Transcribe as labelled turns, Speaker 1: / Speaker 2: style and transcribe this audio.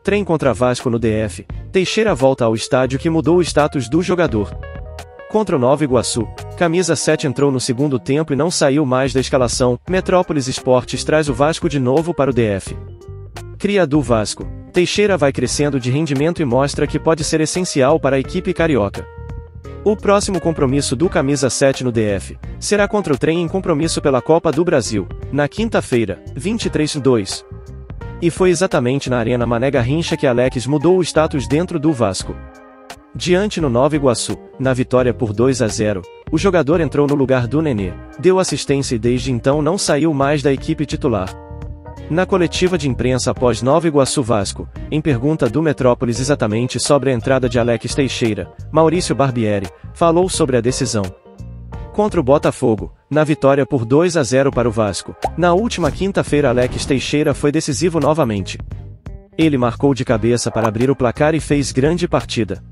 Speaker 1: Trem contra Vasco no DF. Teixeira volta ao estádio que mudou o status do jogador. Contra o Nova Iguaçu, camisa 7 entrou no segundo tempo e não saiu mais da escalação. Metrópolis Esportes traz o Vasco de novo para o DF. Cria do Vasco. Teixeira vai crescendo de rendimento e mostra que pode ser essencial para a equipe carioca. O próximo compromisso do camisa 7 no DF será contra o Trem em compromisso pela Copa do Brasil, na quinta-feira, 23/2. E foi exatamente na Arena Mané Garrincha que Alex mudou o status dentro do Vasco. Diante no Nova Iguaçu, na vitória por 2-0, o jogador entrou no lugar do Nenê, deu assistência e desde então não saiu mais da equipe titular. Na coletiva de imprensa após Nova Iguaçu Vasco, em pergunta do Metrópolis exatamente sobre a entrada de Alex Teixeira, Maurício Barbieri falou sobre a decisão. Contra o Botafogo, na vitória por 2-0 para o Vasco, na última quinta-feira Alex Teixeira foi decisivo novamente. Ele marcou de cabeça para abrir o placar e fez grande partida.